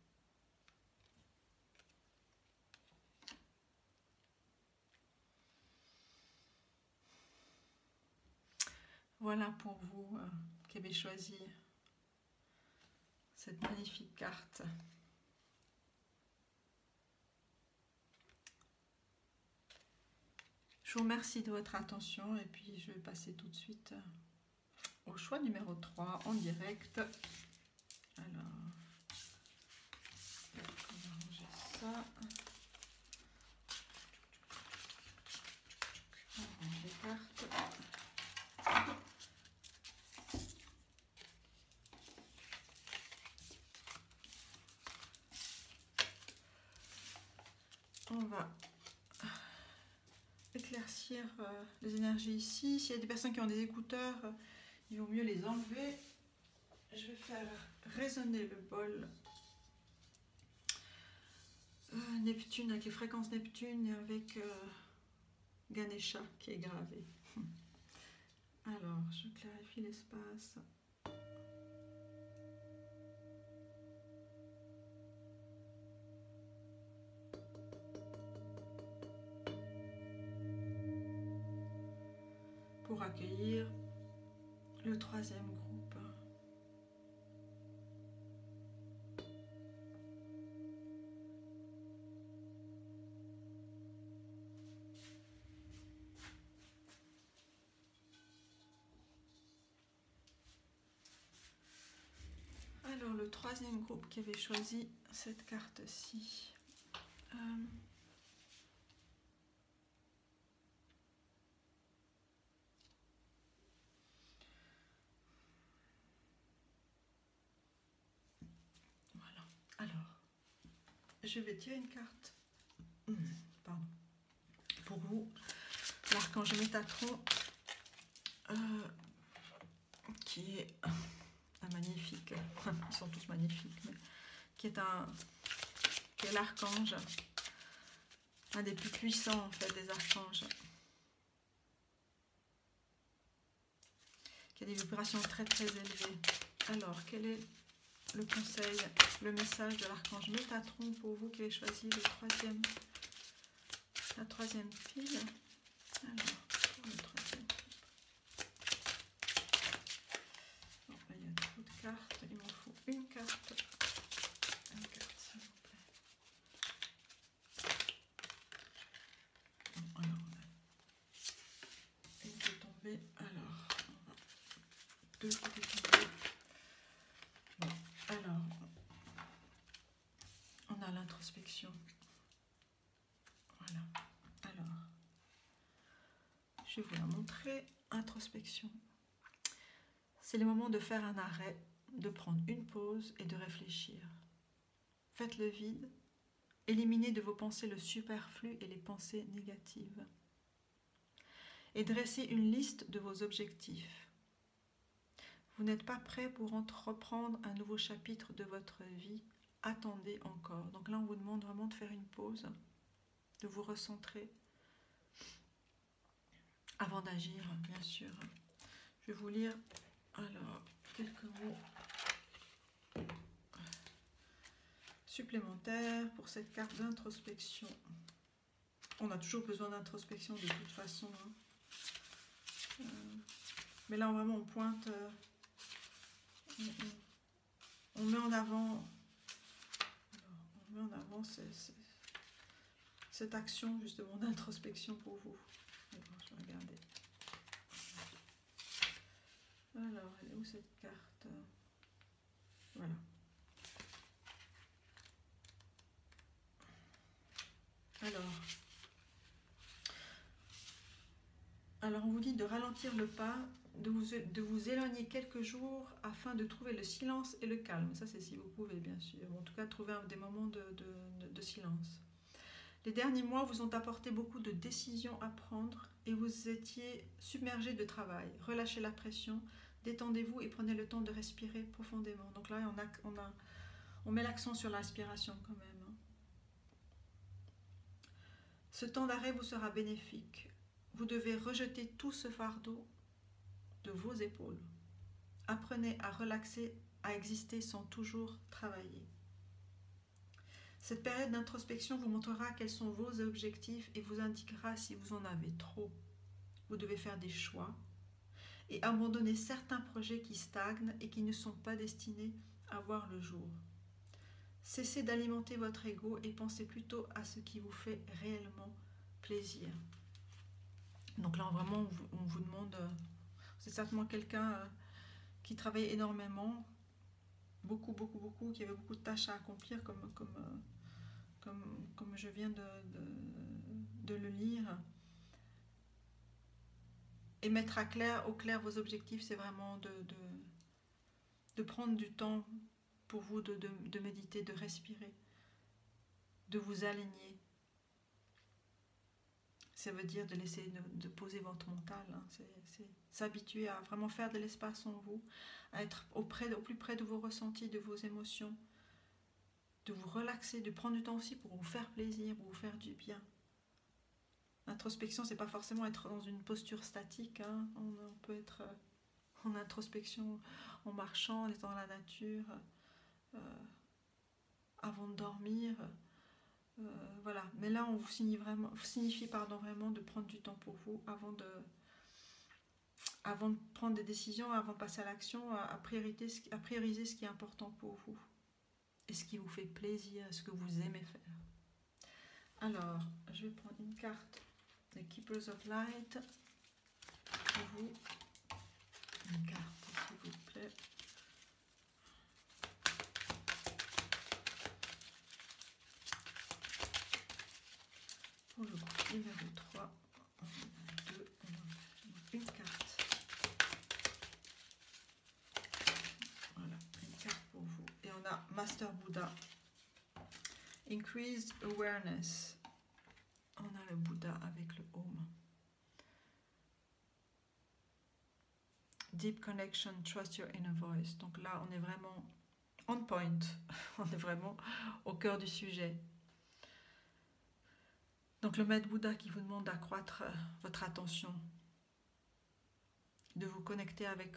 Voilà pour vous qui avez choisi cette magnifique carte. Je vous remercie de votre attention et puis je vais passer tout de suite au choix numéro 3 en direct. Alors, on va ranger ça. On range les cartes. On va éclaircir les énergies ici. S'il y a des personnes qui ont des écouteurs, il vaut mieux les enlever. Je vais faire résonner le bol Neptune avec les fréquences Neptune et avec Ganesha qui est gravé. Alors, je clarifie l'espace. Pour accueillir le troisième groupe. Alors, le troisième groupe qui avait choisi cette carte-ci. Voilà. Alors, je vais tirer une carte. Pardon. Pour vous, l'archange Métatron, qui est un magnifique, ils sont tous magnifiques, mais qui est l'archange, un des plus puissants en fait des archanges, qui a des vibrations très très élevées. Alors, quel est le conseil, le message de l'archange Métatron pour vous qui avez choisi la troisième pile? Alors, pour le troisième pile. Bon, là, il y a trop de cartes, il m'en faut une carte. Une carte, s'il vous plaît. Bon, alors, une qui est tombée. Alors, deux qui étaient tombées. Bon, alors, on a l'introspection. Voilà. Alors, je vais vous la montrer. Introspection. C'est le moment de faire un arrêt, de prendre une pause et de réfléchir. Faites le vide. Éliminez de vos pensées le superflu et les pensées négatives. Et dressez une liste de vos objectifs. Vous n'êtes pas prêt pour reprendre un nouveau chapitre de votre vie. Attendez encore. Donc là, on vous demande vraiment de faire une pause, de vous recentrer avant d'agir, bien sûr. Je vais vous lire alors quelques mots supplémentaires pour cette carte d'introspection. On a toujours besoin d'introspection de toute façon. Mais là, vraiment, on pointe, on met en avant, cette action justement d'introspection pour vous. Alors, je vais regarder. Alors, elle est où cette carte? Voilà. Alors, on vous dit de ralentir le pas, de vous éloigner quelques jours afin de trouver le silence et le calme. Ça, c'est si vous pouvez, bien sûr. En tout cas, trouver des moments de silence. Les derniers mois vous ont apporté beaucoup de décisions à prendre et vous étiez submergé de travail. Relâchez la pression, détendez-vous et prenez le temps de respirer profondément. Donc là, on met l'accent sur l'aspiration quand même. Ce temps d'arrêt vous sera bénéfique. Vous devez rejeter tout ce fardeau de vos épaules. Apprenez à relaxer, à exister sans toujours travailler. Cette période d'introspection vous montrera quels sont vos objectifs et vous indiquera si vous en avez trop. Vous devez faire des choix et abandonner certains projets qui stagnent et qui ne sont pas destinés à voir le jour. Cessez d'alimenter votre ego et pensez plutôt à ce qui vous fait réellement plaisir. Donc là, vraiment, on vous demande, c'est certainement quelqu'un qui travaille énormément, beaucoup, qui avait beaucoup de tâches à accomplir, comme je viens de le lire. Et mettre au clair vos objectifs, c'est vraiment de prendre du temps pour vous, de méditer, de respirer, de vous aligner. Ça veut dire de laisser, de poser votre mental, hein. C'est s'habituer à vraiment faire de l'espace en vous, à être au plus près de vos ressentis, de vos émotions, de vous relaxer, de prendre du temps aussi pour vous faire plaisir, pour vous faire du bien. L'introspection, c'est pas forcément être dans une posture statique, hein. On peut être en introspection, en marchant, en étant dans la nature, avant de dormir. Voilà. Mais là, on vous signifie vraiment de prendre du temps pour vous avant de prendre des décisions, avant de passer à l'action, à prioriser ce qui est important pour vous et ce qui vous fait plaisir, ce que vous aimez faire. Alors, je vais prendre une carte des Keepers of Light pour vous. Une carte, s'il vous plaît. Pour le groupe numéro 3, on a 2, on a une carte. Voilà, une carte pour vous. Et on a Master Buddha. Increased Awareness. On a le Bouddha avec le Home. Deep Connection, Trust Your Inner Voice. Donc là, on est vraiment on point. On est vraiment au cœur du sujet. Donc le Maître Bouddha qui vous demande d'accroître votre attention, de vous connecter avec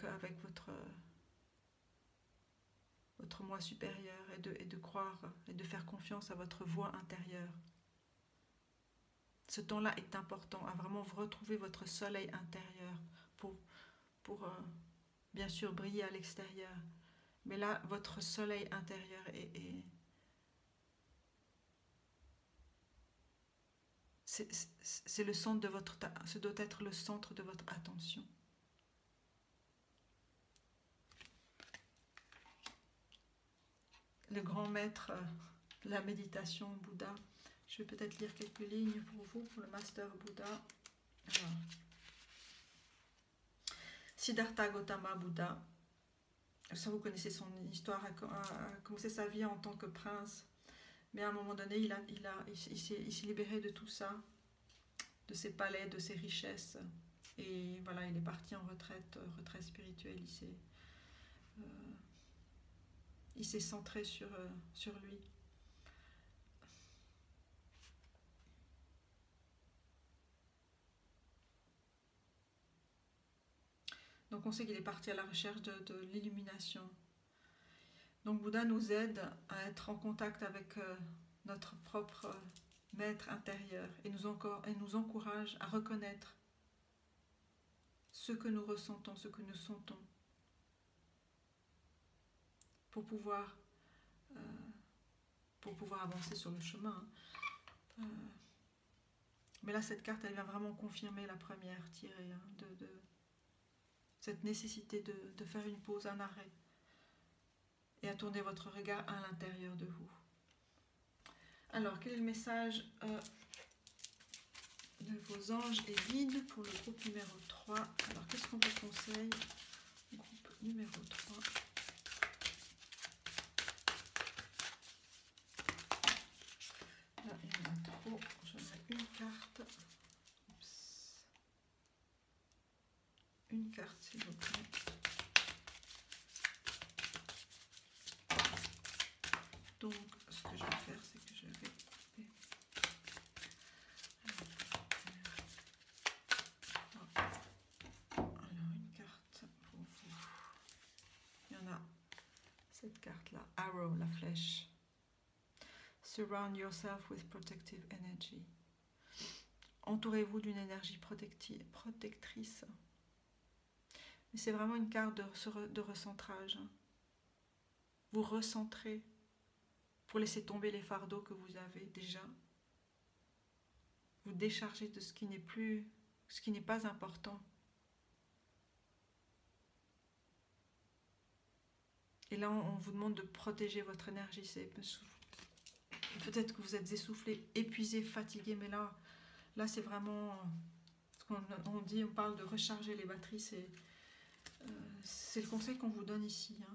votre moi supérieur et de croire et de faire confiance à votre voix intérieure. Ce temps-là est important, à vraiment retrouver votre soleil intérieur pour bien sûr briller à l'extérieur. Mais là, votre soleil intérieur c'est le centre de ce doit être le centre de votre attention. Le grand maître de la méditation, Bouddha. Je vais peut-être lire quelques lignes pour vous, pour le Master Bouddha. Alors, Siddhartha Gautama Bouddha. Ça, vous connaissez son histoire, a commencé sa vie en tant que prince. Mais à un moment donné, il s'est libéré de tout ça, de ses palais, de ses richesses. Et voilà, il est parti en retraite spirituelle. Il s'est centré sur lui. Donc on sait qu'il est parti à la recherche de l'illumination. Donc Bouddha nous aide à être en contact avec notre propre maître intérieur et nous encourage à reconnaître ce que nous ressentons, ce que nous sentons, pour pouvoir avancer sur le chemin. Mais là, cette carte, elle vient vraiment confirmer la première tirée, hein, de cette nécessité de faire une pause, un arrêt, et à tourner votre regard à l'intérieur de vous. Alors, quel est le message de vos anges et guides pour le groupe numéro 3? Alors, qu'est-ce qu'on vous conseille? Groupe numéro 3. Là, il y en a trop. Je mets une carte. Oups. Une carte, s'il vous plaît. Donc, ce que je vais faire, c'est que je vais... Alors, une carte pour vous. Il y en a cette carte-là. Arrow, la flèche. Surround yourself with protective energy. Entourez-vous d'une énergie protectrice. Mais c'est vraiment une carte de recentrage. Vous recentrez pour laisser tomber les fardeaux que vous avez déjà. Vous déchargez de ce qui n'est pas important. Et là, on vous demande de protéger votre énergie. Peut-être que vous êtes essoufflé, épuisé, fatigué, mais là c'est vraiment ce qu'on dit, on parle de recharger les batteries, c'est le conseil qu'on vous donne ici. Hein.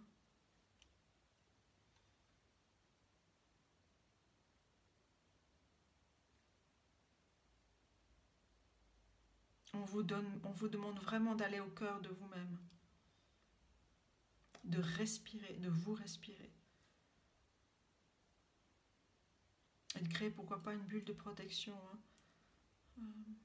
On vous demande vraiment d'aller au cœur de vous-même, de respirer, de vous respirer. Et de créer, pourquoi pas, une bulle de protection. Hein.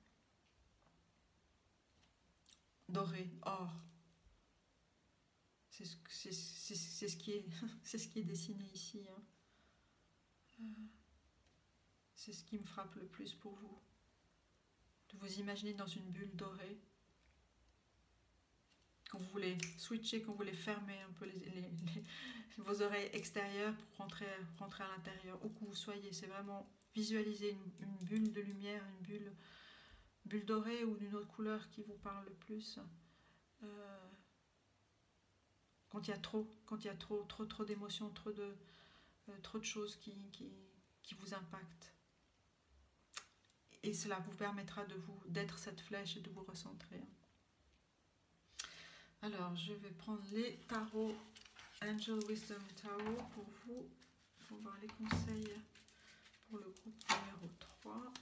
Doré, or. C'est ce qui est dessiné ici. Hein. C'est ce qui me frappe le plus pour vous. De vous imaginer dans une bulle dorée. Quand vous voulez switcher, quand vous voulez fermer un peu vos oreilles extérieures pour rentrer à l'intérieur, où que vous soyez. C'est vraiment visualiser une bulle de lumière, une bulle dorée ou d'une autre couleur qui vous parle le plus. Quand il y a trop d'émotions, trop de choses qui vous impactent. Et cela vous permettra d'être cette flèche et de vous recentrer. Alors, je vais prendre les tarots Angel Wisdom Tarot pour vous, pour voir les conseils pour le groupe numéro 3.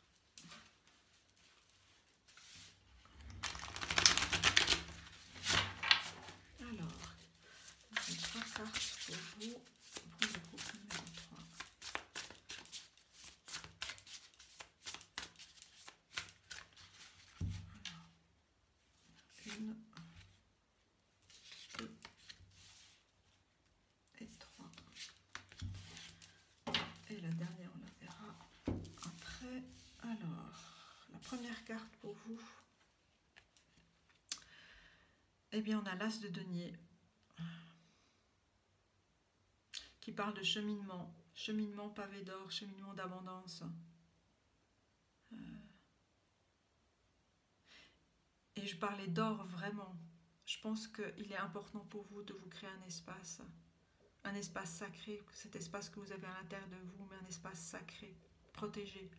Alors, j'ai 3 cartes pour vous, pour le groupe numéro 3. Alors, 1, 2 et 3. Et la dernière, on la verra après. Alors, la première carte pour vous. Eh bien, on a l'As de denier qui parle de cheminement, cheminement pavé d'or, cheminement d'abondance. Et je parlais d'or vraiment. Je pense qu'il est important pour vous de vous créer un espace sacré, cet espace que vous avez à l'intérieur de vous, mais un espace sacré, protégé.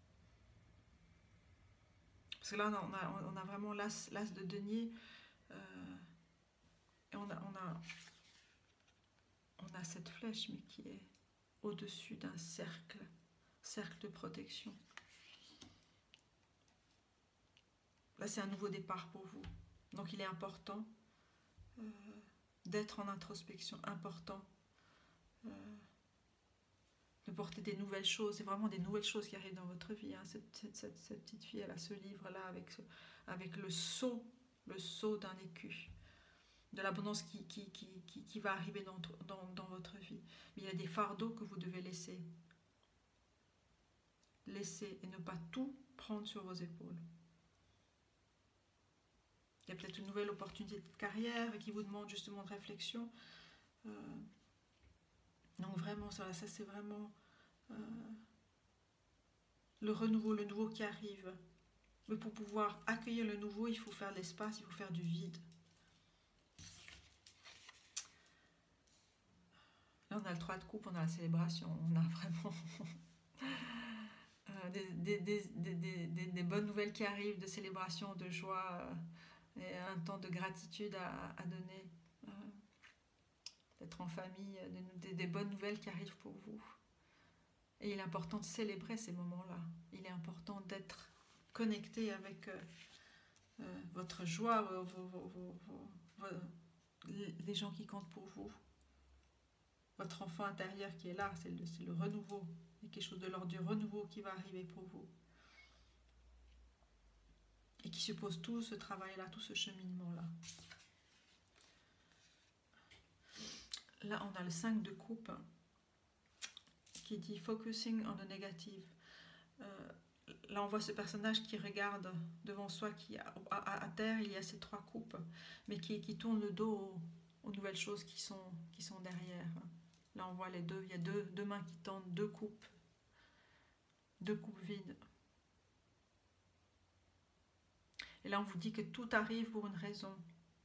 Parce que là, on a vraiment l'As de denier. Et on a cette flèche, mais qui est au-dessus d'un cercle de protection. Là, c'est un nouveau départ pour vous. Donc, il est important d'être en introspection, important de porter des nouvelles choses. C'est vraiment des nouvelles choses qui arrivent dans votre vie. Hein. Cette petite fille, elle a ce livre-là avec le sceau d'un écu, de l'abondance qui va arriver dans votre vie. Mais il y a des fardeaux que vous devez laisser. Laisser et ne pas tout prendre sur vos épaules. Il y a peut-être une nouvelle opportunité de carrière qui vous demande justement de réflexion. Donc vraiment, ça c'est vraiment le renouveau, le nouveau qui arrive. Mais pour pouvoir accueillir le nouveau, il faut faire de l'espace, il faut faire du vide. Là, on a le 3 de coupe, on a la célébration, on a vraiment des bonnes nouvelles qui arrivent, de célébration, de joie, et un temps de gratitude à donner, d'être en famille, des bonnes nouvelles qui arrivent pour vous. Et il est important de célébrer ces moments-là. Il est important d'être connecté avec votre joie, les gens qui comptent pour vous. Votre enfant intérieur qui est là, c'est le renouveau. Il y a quelque chose de l'ordre du renouveau qui va arriver pour vous. Et qui suppose tout ce travail-là, tout ce cheminement-là. Là, on a le 5 de coupe qui dit « Focusing on the negative ». Là, on voit ce personnage qui regarde devant soi, qui à terre, il y a ces 3 coupes, mais qui tourne le dos aux nouvelles choses qui sont derrière. Là, on voit les deux, il y a deux mains qui tendent, 2 coupes vides. Et là, on vous dit que tout arrive pour une raison.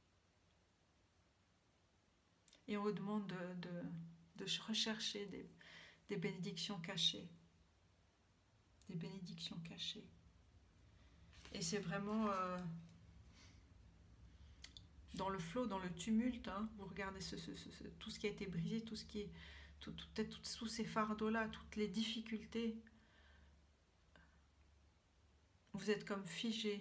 Et on vous demande de rechercher des bénédictions cachées. Des bénédictions cachées. Et c'est vraiment dans le flot, dans le tumulte, hein, vous regardez tout ce qui a été brisé, tout ce qui est, peut-être tous ces fardeaux-là, toutes les difficultés. Vous êtes comme figé.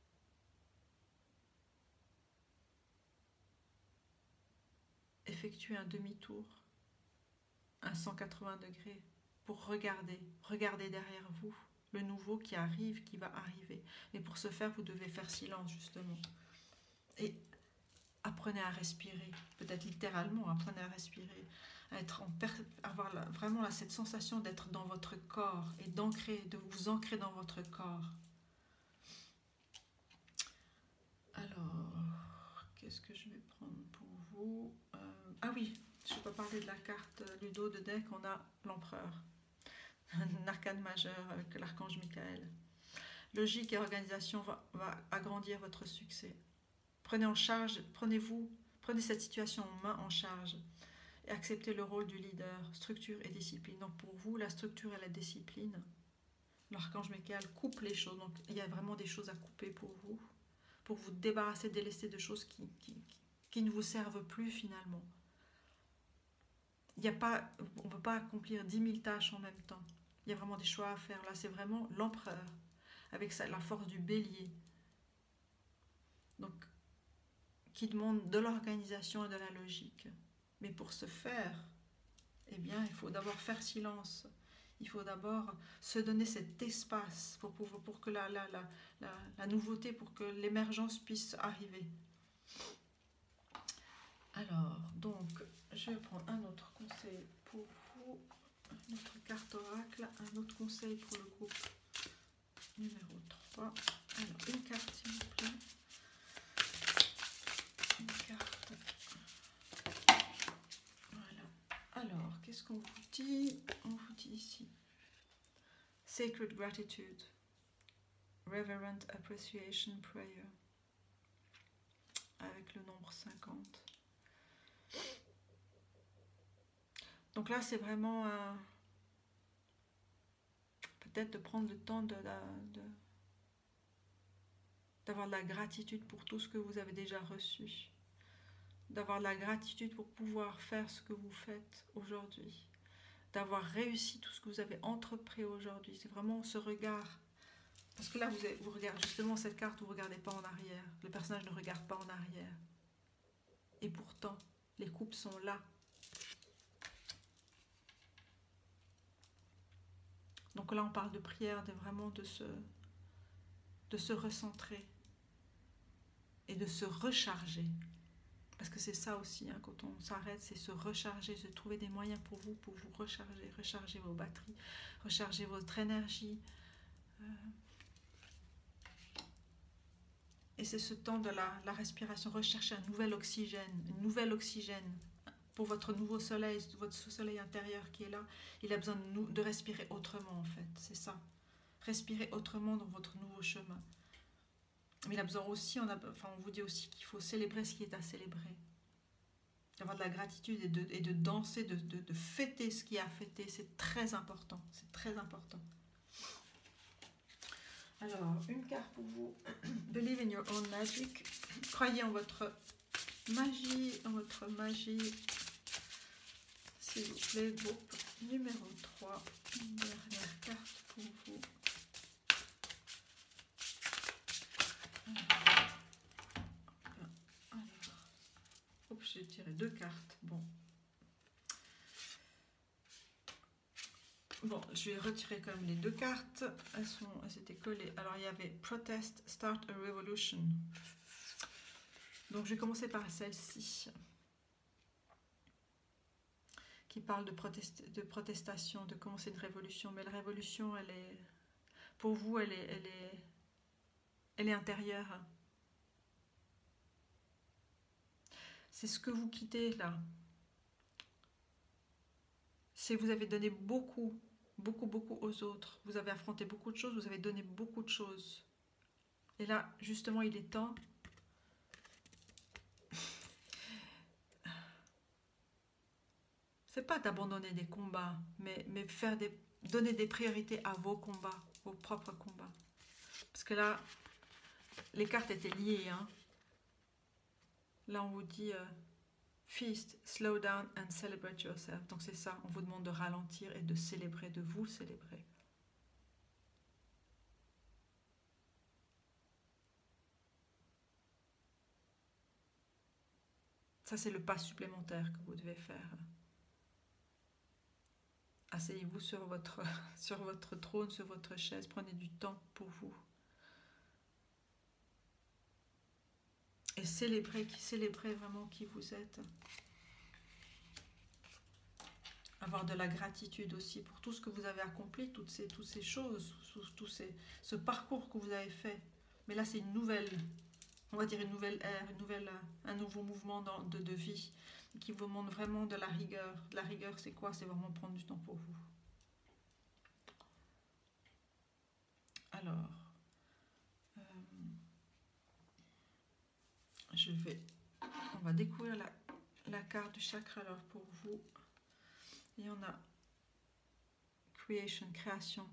Effectuez un demi-tour, un 180 degrés, pour regarder derrière vous le nouveau qui arrive, qui va arriver. Mais pour ce faire, vous devez faire silence, justement. Et apprenez à respirer, peut-être littéralement, apprenez à respirer, à avoir vraiment cette sensation d'être dans votre corps et de vous ancrer dans votre corps. Alors, qu'est-ce que je vais prendre pour vous? Ah oui, je ne vais pas parler de la carte Ludo de deck, on a l'empereur. Un arcane majeur avec l'archange Michael. Logique et organisation va agrandir votre succès. Prenez cette situation en main, en charge, et acceptez le rôle du leader, structure et discipline. Donc pour vous, la structure et la discipline, l'archange Michael coupe les choses. Donc il y a vraiment des choses à couper pour vous débarrasser, délester de choses qui ne vous servent plus finalement. On ne peut pas accomplir 10 000 tâches en même temps. Il y a vraiment des choix à faire. Là, c'est vraiment l'empereur, avec la force du bélier. Donc, qui demande de l'organisation et de la logique. Mais pour ce faire, eh bien, il faut d'abord faire silence. Il faut d'abord se donner cet espace pour que la nouveauté, pour que l'émergence puisse arriver. Alors, donc, je vais prendre un autre conseil pour vous. Une autre carte oracle, un autre conseil pour le groupe numéro 3. Alors, une carte s'il vous plaît. Une carte. Voilà. Alors, qu'est-ce qu'on vous dit? On vous dit ici. Sacred Gratitude. Reverent Appreciation Prayer. Avec le nombre 50. Donc là, c'est vraiment peut-être de prendre le temps d'avoir de la gratitude pour tout ce que vous avez déjà reçu. D'avoir de la gratitude pour pouvoir faire ce que vous faites aujourd'hui. D'avoir réussi tout ce que vous avez entrepris aujourd'hui. C'est vraiment ce regard. Parce que là, vous regardez justement cette carte, vous ne regardez pas en arrière. Le personnage ne regarde pas en arrière. Et pourtant, les coupes sont là. Donc là, on parle de prière, vraiment de se recentrer et de se recharger. Parce que c'est ça aussi, hein, quand on s'arrête, c'est se recharger, c'est trouver des moyens pour vous recharger vos batteries, recharger votre énergie. Et c'est ce temps de la respiration, rechercher une nouvelle oxygène pour votre nouveau soleil, votre soleil intérieur qui est là. Il a besoin de respirer autrement en fait, c'est ça. respirer autrement dans votre nouveau chemin. Mais il a besoin aussi, on vous dit aussi qu'il faut célébrer ce qui est à célébrer. D'avoir de la gratitude et de danser, de fêter ce qui est à fêter. C'est très important. C'est très important. Alors, une carte pour vous. Believe in your own magic. Croyez en votre magie, S'il vous plaît, groupe numéro 3. Une dernière carte pour vous. J'ai tiré 2 cartes. Bon, je vais retirer quand même les 2 cartes. Elles étaient collées. Alors, il y avait Protest, Start a Revolution. Donc, je vais commencer par celle-ci. Qui parle de protestation, de commencer une révolution. Mais la révolution, elle est... Pour vous, elle est intérieure. C'est ce que vous quittez là. C'est vous avez donné beaucoup aux autres. Vous avez affronté beaucoup de choses, vous avez donné beaucoup de choses. Et là, justement, il est temps. C'est pas d'abandonner des combats, mais donner des priorités à vos combats, vos propres combats. Parce que là, les cartes étaient liées, hein. Là, on vous dit feast, slow down and celebrate yourself. Donc c'est ça, on vous demande de ralentir et de célébrer, de vous célébrer. Ça, c'est le pas supplémentaire que vous devez faire. Asseyez-vous sur votre trône, sur votre chaise, prenez du temps pour vous. Et célébrez vraiment qui vous êtes. Avoir de la gratitude aussi pour tout ce que vous avez accompli, toutes ces choses, ce parcours que vous avez fait. Mais là, c'est une nouvelle, on va dire une nouvelle ère, un nouveau mouvement de vie qui vous demande vraiment de la rigueur. De la rigueur, c'est quoi? C'est vraiment prendre du temps pour vous. Alors, on va découvrir la carte du chakra alors pour vous. Et on a Creation, création.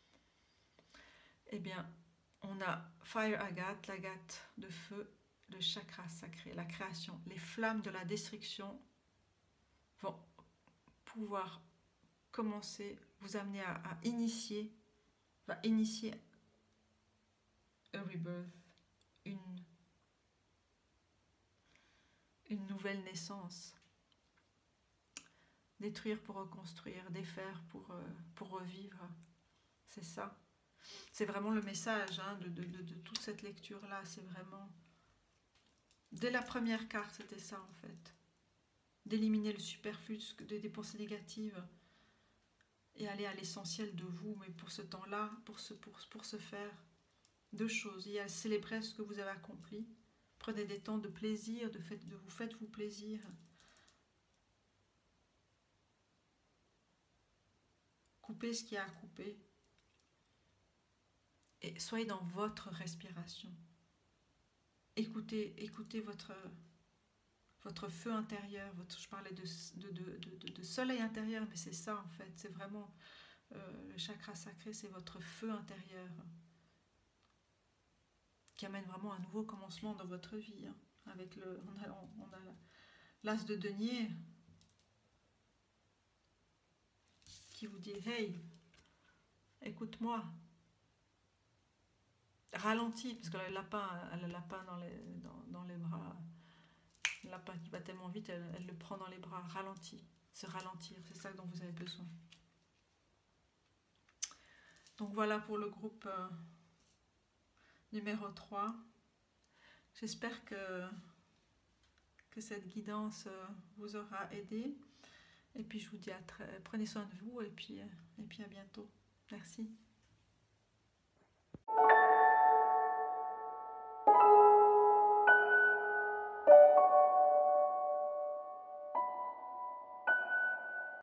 Eh bien, on a Fire Agate, l'agate de feu, le chakra sacré, la création. Les flammes de la destruction vont pouvoir commencer, vous amener à initier, va initier a rebirth, une nouvelle naissance. Détruire pour reconstruire, défaire pour revivre. C'est ça. C'est vraiment le message hein, de toute cette lecture-là. C'est vraiment... Dès la première carte, c'était ça en fait. D'éliminer le superflu, des pensées négatives et aller à l'essentiel de vous. Mais pour ce temps-là, pour ce faire, 2 choses. Il y a célébrer ce que vous avez accompli. Prenez des temps de plaisir, faites-vous plaisir. Coupez ce qu'il y a à couper. Et soyez dans votre respiration. Écoutez votre feu intérieur. Je parlais de soleil intérieur, mais c'est ça en fait. C'est vraiment le chakra sacré, c'est votre feu intérieur qui amène vraiment un nouveau commencement dans votre vie. Hein, avec on a l'as de denier qui vous dit « Hey, écoute-moi ». Ralentis, parce que elle a le lapin dans les bras. Le lapin qui va tellement vite, elle le prend dans les bras. Ralentis, se ralentir, c'est ça dont vous avez besoin. Donc voilà pour le groupe numéro 3. J'espère que cette guidance vous aura aidé. Et puis je vous dis prenez soin de vous et puis à bientôt. Merci.